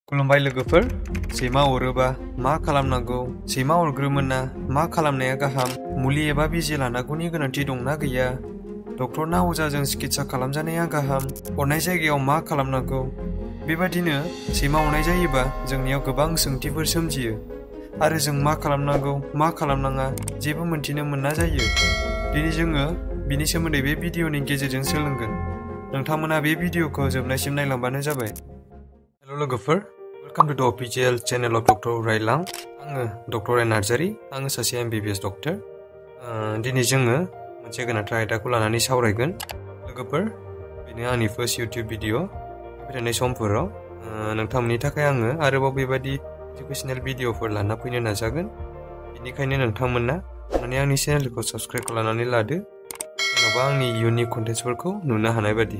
खुलुमबाय लोगोफोर, सैमा अरोबा मा खालामनांगौ, सैमा अरग्रोमोना मा खालामनाया गाहाम, मुलि एबा बिजि लानांगौनि गोनांथि दंना गैया, डक्टरना अजाजों चिकित्सा खालामजानाया गाहाम, अरनाय जायगायाव मा खालामनांगौ। बेबादिनो सैमा अरनाय जायोबा जोंनियाव गोबां सोंथिफोर सोमजियो आरो जों मा खालामनांगौ मा खालामनाङा जेबो मोनथिनो मोना जायो। दिनै जोङो बिनि सोमोन्दै बे भिडिअनि गेजेरजों सोलोंगोन। नोंथांमोना बे भिडिअखौ जोबनायसिम नायलांबानो जाबाय। हेल' लोगोफोर, welcome to the official channel of doctor उराइलां। आङो डॉक्टर नार्जारी, आङो सासे MBBS डॉक्टर। दिनै जोङो मोनसे गोनांथार आयदाखौ लानानै सावरायगोन। लोगोफोर, बेनो आंनि फार्स्ट यूट्यूब भिडिअ। फैबाय थानाय समफोराव नोंथांमोननि थाखाय आङो आरोबाव बेबादि एजुकेशनल भिडिअफोर लाना फैनो नाजागोन। बेनिखायनो नोंथांमोना अन्नानै आंनि चेनेलखौ साबस्क्राइब खालामनानै लादो, जेन'बा आंनि इयुननि कन्टेन्ट्सफोरखौ नुनो हानाय बादि।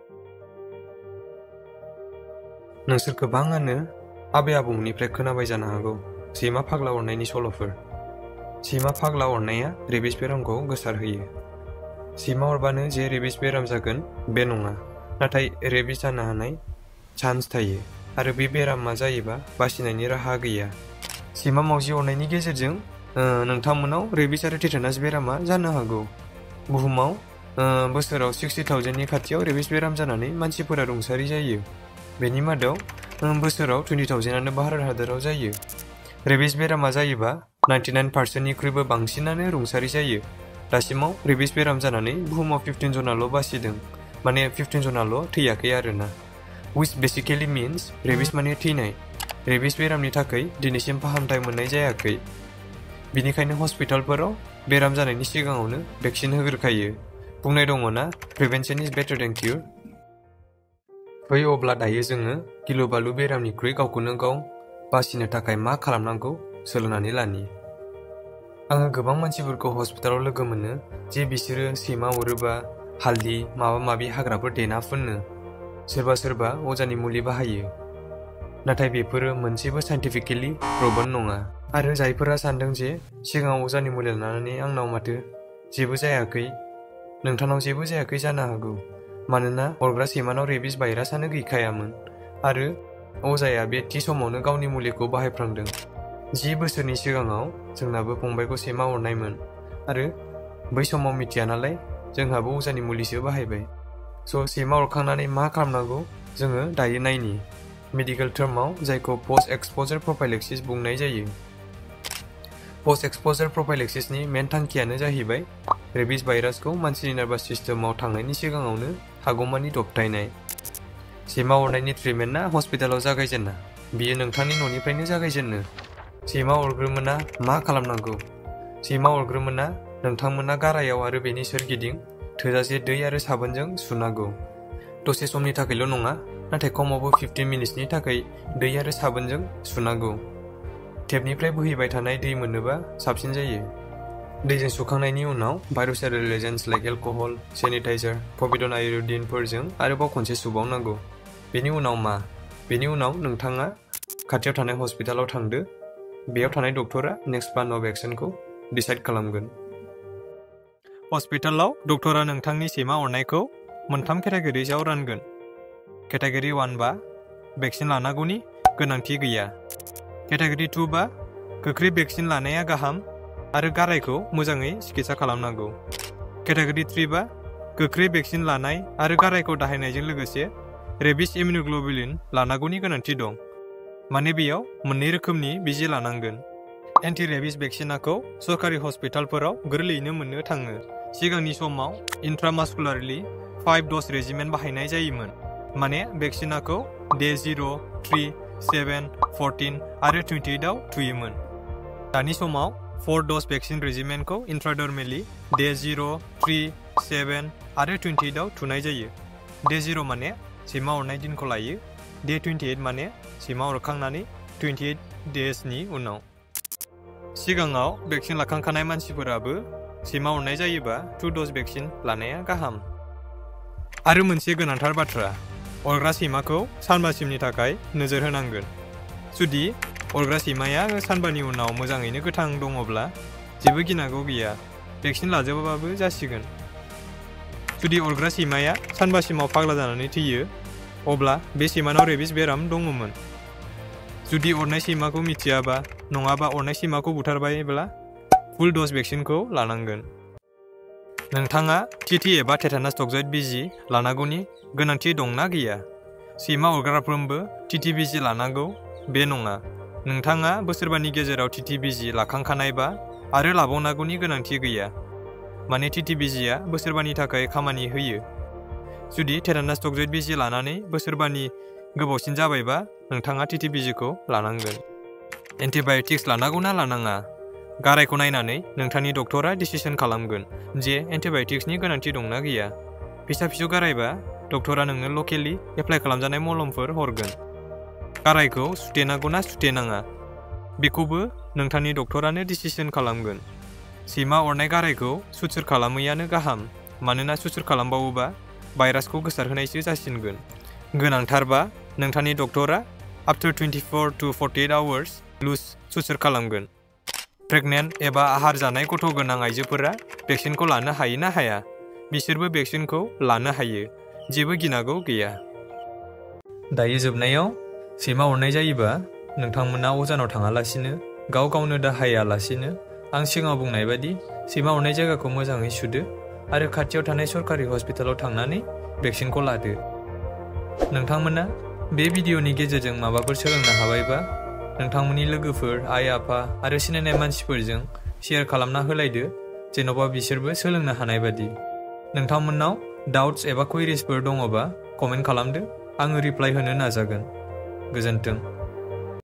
नोंसोर गोबाङानो आबै आबौनिफ्राय खोनाबाय जानो हागौ सैमा फाग्ला अरनायनि सल'फोर। सैमा फाग्ला अरनाया रेबिस बेरामखौ गोसारहोयो। सैमा अरबानो जे रेबिस बेराम जागोन बे नङा, नाथाय रेबिस जानो हानाय चान्स थायो आरो बे बेरामा जायोबा बासिनायनि राहा गैया। सैमा मावजि अरनायनि गेजेरजों नोंथांमोनाव रेबिस आरो टेटानास बेरामा जानो हागौ। बुहुमाव बोसोराव 60,000नि खाथियाव रेबिस बेराम जानानै मानसिफोरा रुंसारि जायो। बेनि मादाव बोसोराव 20,000आनो भारत हादराव जायो। रेबिस बेरामा जायोबा 99%निख्रुइबो बांसिनानो रुंसारि जायो। दासिमाव रेबिस बेराम जानानै बुहुमाव 15 जनाल' बासिदों, माने 15 जनाल' थैयाखै आरोना। which basically means रेबिस माने थैनाय। रेबिस बेरामनि थाखाय दिनैसिम फाहामथाय मोननाय जायाखै। बिनिखायनो हस्पिटालफोराव बेराम जानायनि सिगाङावनो भेक्सिन होग्रोखायो। बुंनाय दङना, prevention is better than cure. फै अब्ला दायो जोङो गिलु बालु बेरामनिख्रुइ गावखौनो गाव बासिनो थाखाय मा खालामनांगौ सोलोंनानै लानि। आङो गोबां मानसिफोरखौ हस्पिटालाव लोगो मोनो जे बिसोरो सैमा अरोबा हालदै माबा माबि हाग्राफोर देना फुनो, सोरबा सोरबा अजानि मुलि बाहायो। नाथाय बेफोरो मोनसेबो साइन्टिफिकेलि प्रवन नङा। आरो जायफोरा सानदों जे सिगाङाव अजानि मुलि लानानै आंनाव माथो जेबो जायाखै, नोंथांनाव जेबो जायाखै जानो हागौ, मानोना अरग्रा सैमानाव रेबिस भाइरासआनो गैखायामोन आरो अजाया बे थि समावनो गावनि मुलिखौ बाहायफ्लांदों। 10 बोसोरनि सिगाङाव जोंनाबो फंबायखौ सैमा अरनायमोन आरो बै समाव मिथिया नालाय जोंहाबो अजानि मुलिसो बाहायबाय। स' सैमा अरखांनानै मा खालामनांगौ जोङो दायो नायनि। मेडिकेल टार्माव जायखौ पोस्ट एक्सप'जार प्रफाइलेक्सिस बुंनाय जायो। पोस्ट एक्सप'जार प्रफाइलेक्सिसनि मेन थांखियानो जाहैबाय रेबिस भाइरासखौ मानसिनि नार्भास सिस्टेमाव थांनायनि सिगाङावनो हागौमानि दबथायनाय। सैमा अरनायनि ट्रिटमेन्टआ हस्पिटालाव जागायजेना, बियो नोंथांनि न'निफ्रायनो जागायजेनो। सैमा अरग्रोमोना मा खालामनांगौ। सैमा अरग्रोमोना नोंथांमोना गारायाव आरो बेनि सोरगिदिं थोजासे दै आरो साबोनजों सुनांगौ। दसे समनि थाखायल' नङा, नाथाय खमावबो 15 मिनिट्सनि थाखाय दै आरो साबोनजों सुनांगौ। टेपनिफ्राय बोहैबाय थानाय दै मोनोबा साबसिन जायो। दैजों सुखांनायनि उनाव virucidal agents like alcohol, sanitiser, povidone आय'डिनफोरजों आरोबाव खनसे सुबावनांगौ। बेनि उनाव मा? बेनि उनाव नोंथाङा खाथियाव थानाय हस्पिटालाव थांदो। बेयाव थानाय डक्टरा नेक्स्ट प्लान अफ एक्शनखौ डिसाइड खालामगोन। हस्पिटालाव डक्टरा नोंथांनि सैमा अरनायखौ मोनथाम केटेगरिजआव रानगोन। केटेगरि 1 बा भेक्सिन लानांगौनि गोनांथि गैया। केटेगरि 2 बा गोख्रै भेक्सिन लानाया गाहाम आरो गारायखौ मोजाङै चिकित्सा खालामनांगौ। केटेगरि 3 बा गोख्रै भेक्सिन लानाय आरो गारायखौ दाहायनायजों लोगोसे रेबिस इमिउनोग्ल'बुलिन लानांगौनि गोनांथि दं, माने बेयाव मोननै रोखोमनि बिजि लानांगोन। एन्टि रेबिस भेक्सिनाखौ सरकारि हस्पिटालफोराव गोरलैयैनो मोननो थाङो। सिगांनि समाव इन्ट्रामास्कुलारलि 5 ड'ज रेजिमेन बाहायनाय जायोमोन, माने भेक्सिनाखौ डे 0, 3, 7, 14 आरो 28आव थुयोमोन। दानि समाव 4 ड'ज भेक्सिन रेजिमेनखौ इन्ट्राडर्मेलि डे 0, 3, 7 आरो 28आव थुनाय जायो। डे 0 माने सैमा अरनाय दिनखौ लायो। डे 28 माने सैमा अरखांनानै 28 डेजनि उनाव। सिगाङाव भेक्सिन लाखांखानाय मानसिफोराबो सैमा अरनाय जायोबा 2 ड'ज भेक्सिन लानाया गाहाम। आरो मोनसे गोनांथार बाथ्रा, अरग्रा सैमाखौ सानबासिमनि थाखाय नोजोर होनांगोन। जुदि अरग्रा सैमाया सानबानि उनाव मोजाङैनो गोथां दङब्ला जेबो गिनांगौ गैया, भेक्सिन लाजोबाबाबो जासिगोन। जुदि अरग्रा सैमाया सानबासिमाव फाग्ला जानानै थैयो, अब्ला बे सैमानाव रेबिस बेराम दङमोन। जुदि अरनाय सैमाखौ मिथियाबा नङाबा अरनाय सैमाखौ बुथारबायब्ला फुल द'ज भेक्सिनखौ लानांगोन। नोंथाङा टिटि एबा टेटानास टक्सइड बिजि लानांगौनि गोनांथि दंना गैया? सैमा अरग्राफ्रोमबो टिटि बिजि लानांगौ बे नङा। नोंथाङा बोसोरबानि गेजेराव टिटि बिजि लाखांखानायबा आरो लाबावनांगौनि गोनांथि गैया, माने टिटि बिजिया बोसोरबानि थाखाय खामानि होयो। जुदि टेटानास टक्सइड बिजि लानानै बोसोरबानि गोबावसिन जाबायबा नोंथाङा टिटि बिजिखौ लानांगोन। एन्टिबाय'टिक्स लानांगौ ना लानाङा? गारायखौ नायनानै नोंथांनि डक्टरा डिसिसन खालामगोन जे एन्टिबाय'टिक्सनि गोनांथि दंना गैया। फिसा गारायबा डक्टरा नोंनो लकेलि एप्लाइ खालामजानाय मलमफोर हरगोन। गारायखौ सुथेनांगौ ना सुथेनाङा बेखौबो नोंथांनि डक्टरानो डिसिसन खालामगोन। सैमा अरनाय गारायखौ सुथुर खालामैयानो गाहाम, मानोना सुथुर खालामबावोबा भाइरासखौ गोसारहोनायसो जासिनगोन। गोनांथारबा नोंथांनि डक्टरा आफ्टर 24 to 48 आवार्स लुज सुथुर खालामगोन। प्रेगनेन्ट एबा आहार जानाय गथ' गोनां आइजोफोरा भेक्सिनखौ लानो हायो ना हाया? बिसोरबो भेक्सिनखौ लानो हायो, जेबो गिनांगौ गैया। दायो जोबनायाव, सैमा अरनाय जायोबा नोंथांमोना अजानाव थाङालासिनो गाव गावनो दाहायालासिनो आं सिगाङाव बुंनाय बादि सैमा अरनाय जायगाखौ मोजाङै सुदो आरो खाथियाव थानाय सरकारि हस्पिटालाव थांनानै भेक्सिनखौ लादो। नोंथांमोना बे भिडिअनि गेजेरजों माबाफोर सोलोंनो हाबायबा नोंथांमोननि लोगोफोर, आइ आफा आरो सिनायनाय मानसिफोरजों शेयार खालामना होलायदो, जेन'बा बिसोरबो सोलोंनो हानाय बादि। नोंथांमोननाव डाउट्स एबा कुवेरिसफोर दङबा कमेन्ट खालामदो, आङो रिप्लाइ होनो नाजागोन। गोजोन्थों।